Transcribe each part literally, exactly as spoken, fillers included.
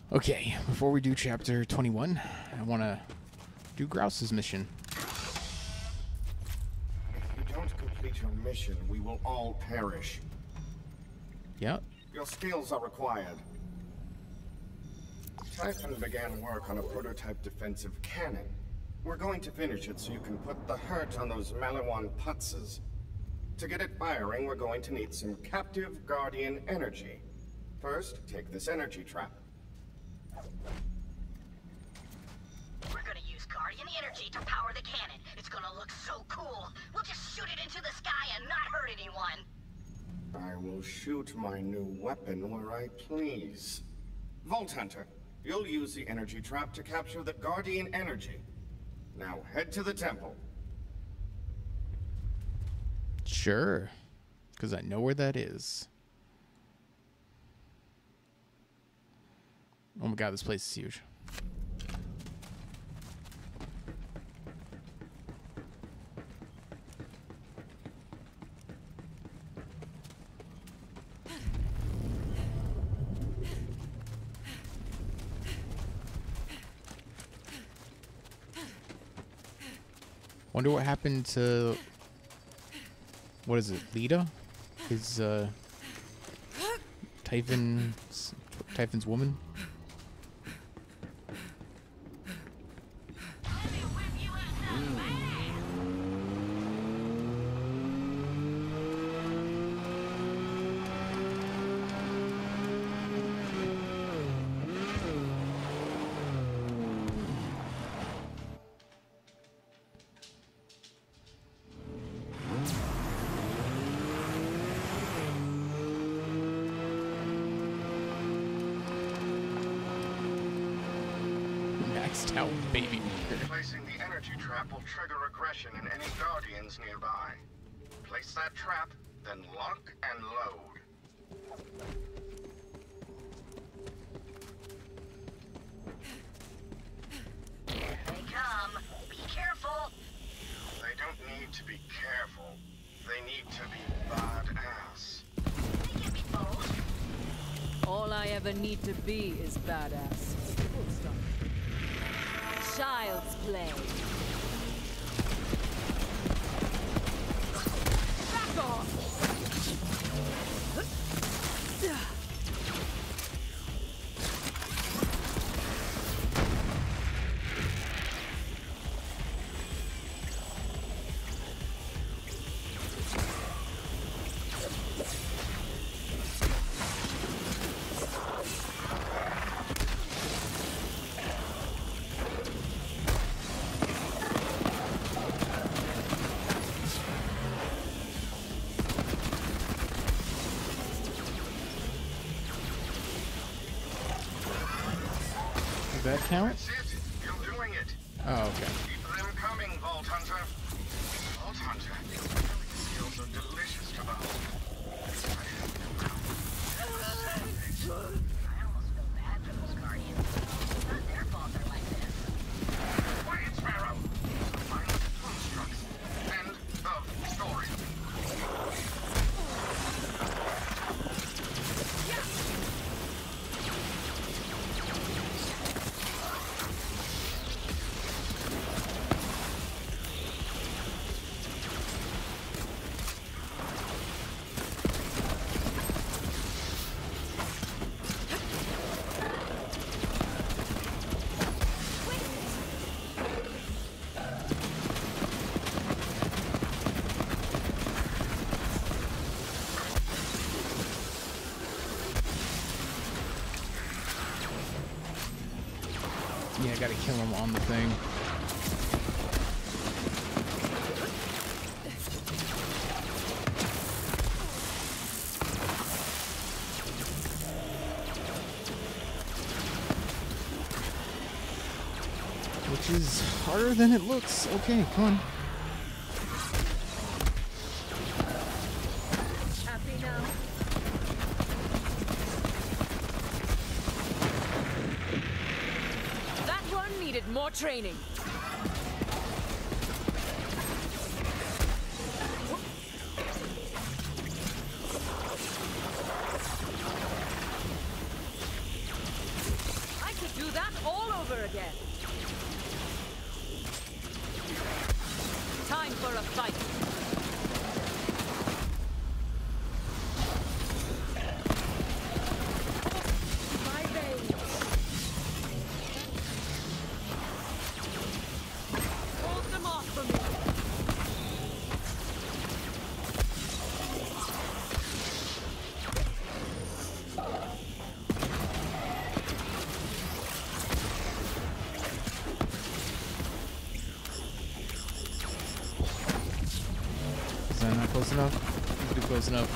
Okay, before we do chapter twenty-one, I want to do Grouse's mission. If you don't complete your mission, we will all perish. Yep. Your skills are required. Typhon began work on a prototype defensive cannon. We're going to finish it so you can put the hurt on those Malawan putzes. To get it firing, we're going to need some captive guardian energy. First, take this energy trap. We're gonna use guardian energy to power the cannon. It's gonna look so cool. We'll just shoot it into the sky and not hurt anyone. I will shoot my new weapon where I please. Vault Hunter, you'll use the energy trap to capture the guardian energy. Now head to the temple. Sure, because I know where that is. Oh my god, this place is huge. Wonder what happened to, what is it, Lita? His, uh, Typhon's, Typhon's woman? Out, baby. Placing the energy trap will trigger aggression in any guardians nearby. Place that trap, then lock and load. Here they come. Be careful. They don't need to be careful. They need to be badass. They can be both. All I ever need to be is badass. Full stop. Child's play. Back off! That count? That's it. You're doing it. Oh, okay. Keep them coming, Vault Hunter. Vault Hunter. These skills are delicious to behold. I almost feel bad for those guardians. It's not their fault they're like this. Quiet, Sparrow. Find the constructs. End of story. Yeah, I gotta kill him on the thing. Which is harder than it looks. Okay, come on. Happy now? That one needed more training. all over again. Time for a fight. My veins. Hold them off for me. Is that not close enough? Let's do close enough.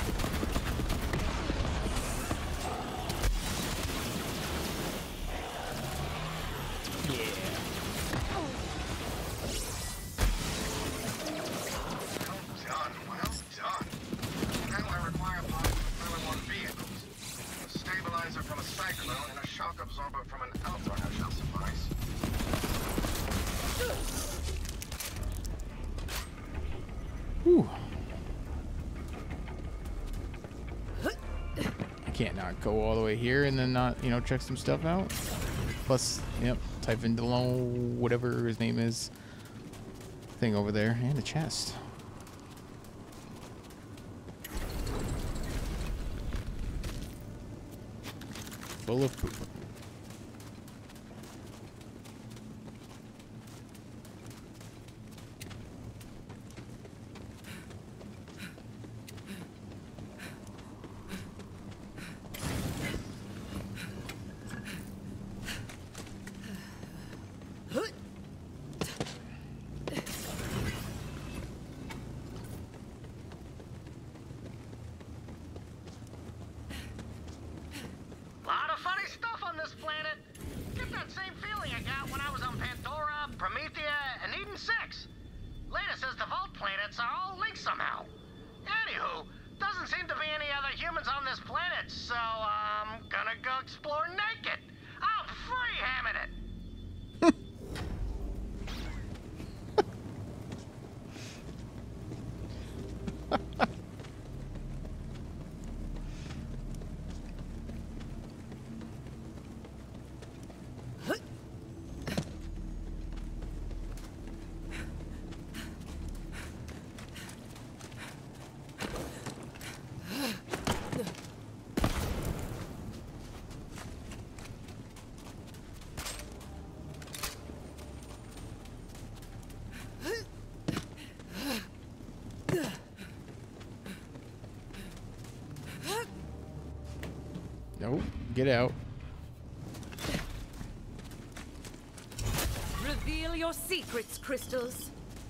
Done, well done. Now I require parts from one vehicles. A stabilizer from a cyclone and a shock absorber from an outrunner shall suffice. Whew. I can't not go all the way here and then not, you know, check some stuff out. Plus, yep, type in Delon, whatever his name is, thing over there, and a chest. Full of poop. Lot of funny stuff on this planet. Get that same feeling I got when I was on Pandora, Promethea, and Eden six. Lena says the vault planets are all linked somehow. Anywho, doesn't seem to be any other humans on this planet, so I'm gonna go explore naked. I'm free hamming it. Nope, get out. Reveal your secrets, crystals.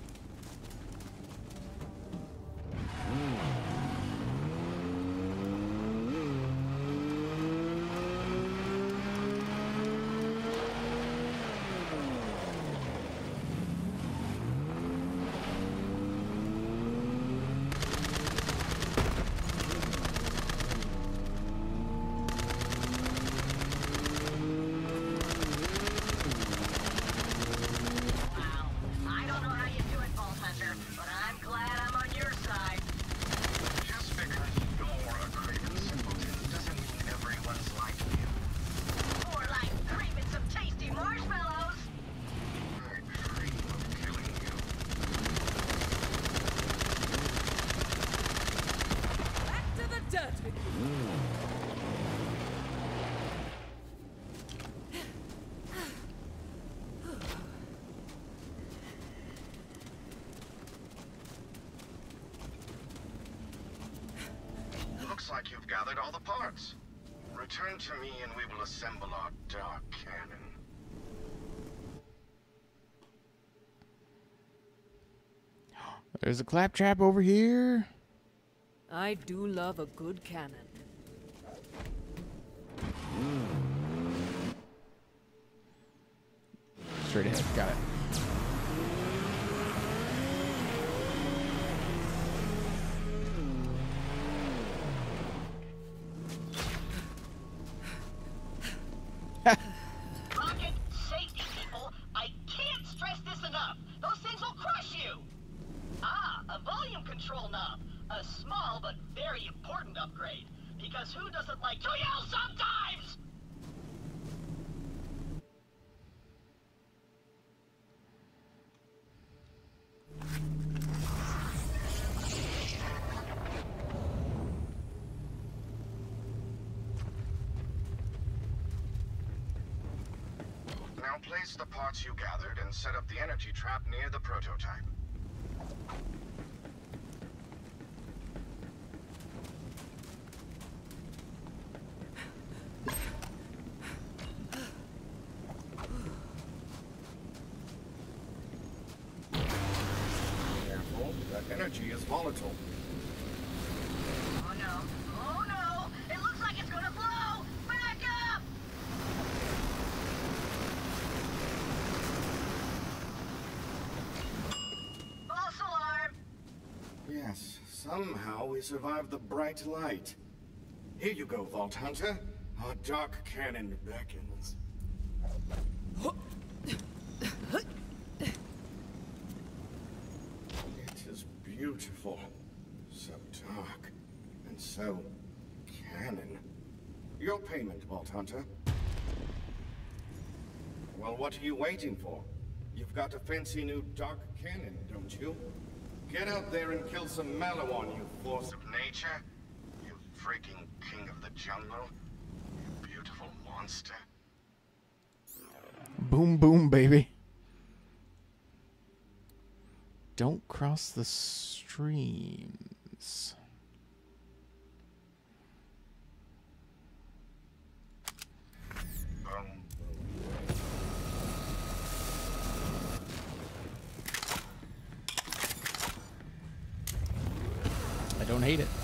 Looks like you've gathered all the parts. Return to me and we will assemble our dark cannon. There's a claptrap over here. I do love a good cannon. Straight ahead, got it. Rocket safety, people. I can't stress this enough. Those things will crush you. Ah, a volume control knob. A small but very important upgrade. Because who doesn't like to yell sometimes? Now place the parts you gathered and set up the energy trap near the prototype. Careful, that energy is volatile. Oh no. Oh no! It looks like it's gonna blow! Back up! False alarm! Yes, somehow we survived the bright light. Here you go, Vault Hunter. Our dark cannon beckons. It is beautiful. So dark. And so... cannon. Your payment, Vault Hunter. Well, what are you waiting for? You've got a fancy new dark cannon, don't you? Get out there and kill some Maliwan, you force of nature. You freaking king of the jungle. You beautiful monster. Boom, boom, baby. Don't cross the streams. Boom. I don't hate it.